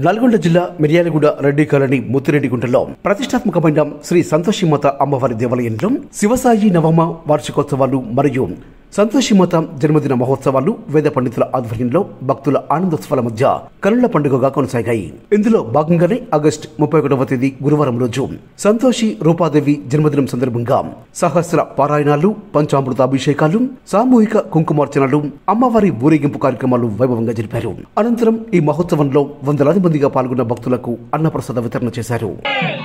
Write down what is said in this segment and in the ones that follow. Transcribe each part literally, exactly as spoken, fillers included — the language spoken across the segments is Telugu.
నల్గొండ జిల్లా మిర్యాలగూడ రెడ్డి కాలనీ ముత్తిరెడ్డిగుంటలో ప్రతిష్టాత్మకమైన శ్రీ సంతోషిమాత అమ్మవారి దేవాలయంలో శివసాయి నవమ వార్షికోత్సవాలు మరియు సంతోషిమాత జన్మదిన మహోత్సవాలు వేద పండితుల ఆధ్వర్యంలో భక్తుల ఆనందోత్సవాల మధ్య కనుల పండుగగా కొనసాగాయి. ఇందులో భాగంగానే ఆగస్టు ముప్పై ఒకటవ తేదీ గురువారం రోజు సంతోషి రూపాదేవి జన్మదినం సందర్భంగా సహస్ర పారాయణాలు, పంచామృతాభిషేకాలు, సామూహిక కుంకుమార్చనలు, అమ్మవారి ఊరేగింపు కార్యక్రమాలు వైభవంగా జరిపారు. అనంతరం ఈ మహోత్సవంలో వందలాది మందిగా పాల్గొన్న భక్తులకు అన్నప్రసాద వితరణ చేశారు.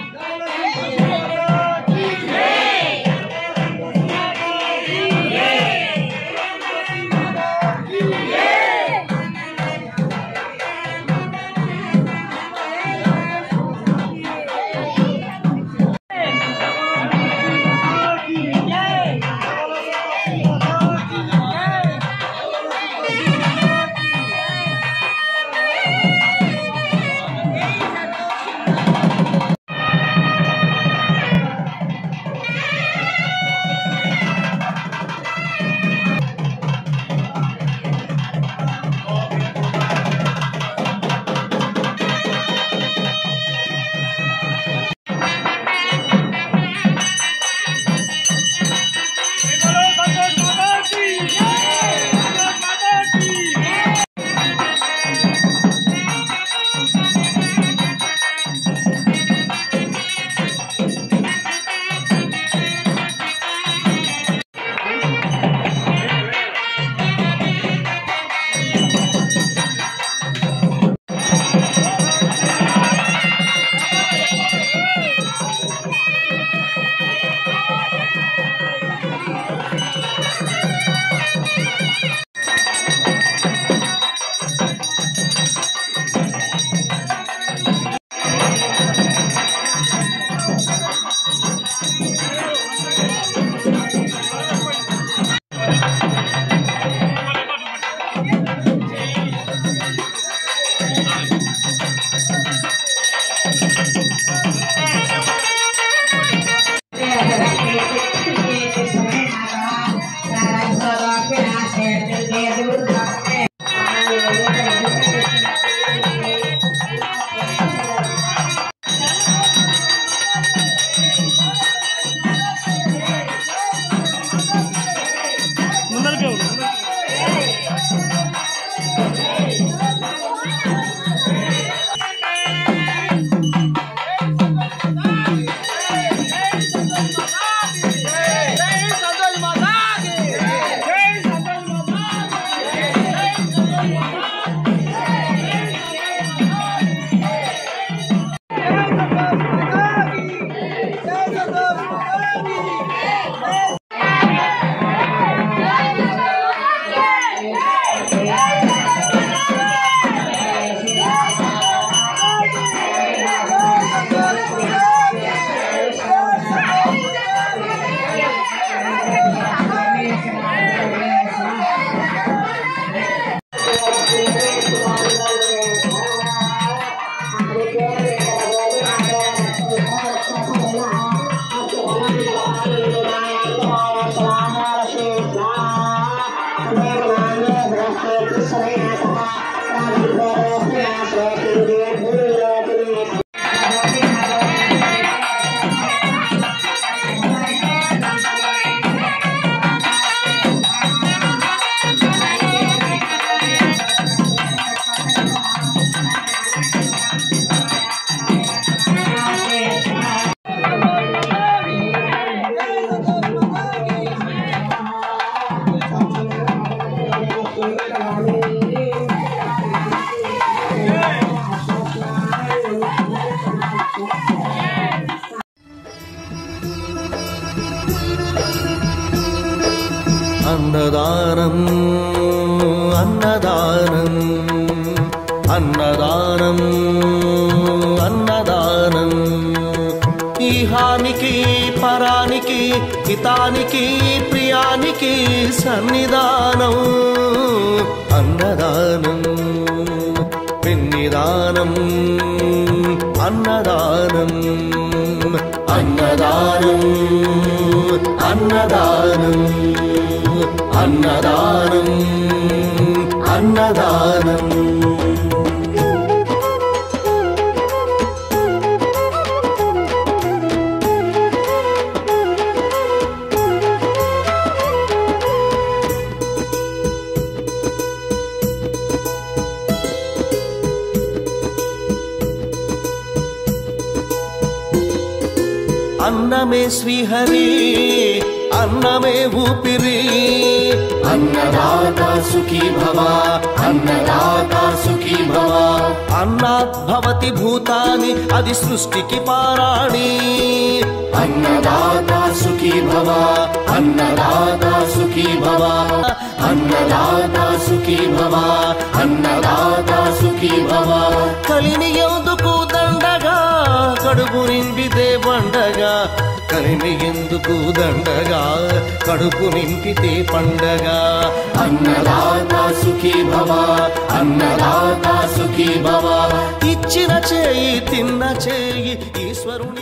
అన్నదానం అన్నదానం అన్నదానం అన్నదానం ఈహానికి పరానికి హితానికి ప్రియానికి సన్నిధానం అన్నదానం పిన్నిదానం అన్నదానం అన్నదానం అన్నదానం అన్నదానం అన్నదానం అన్నమే శ్రీహరి అన్నమే ఊపిరి అన్నదాత సుఖీ భవ అన్నదాత సుఖీ భవ అన్నాత్ భవతి భూతాని అది సృష్టికి పారాణి అన్నదాత సుఖీ భవ అన్నదాత సుఖీ భవ అన్నదాత సుఖీ భవ అన్నదాత సుఖీ భవ కలిమి ఎందుకు దండగా కడుపు నింపితే పండగా కలిమి ఎందుకు దండగా కడుపు నింపితే పండగా అన్నదాత సుఖీ భవ అన్నదాత సుఖీ భవ ఇచ్చిన చేయి తిన్న చేయి ఈశ్వరుని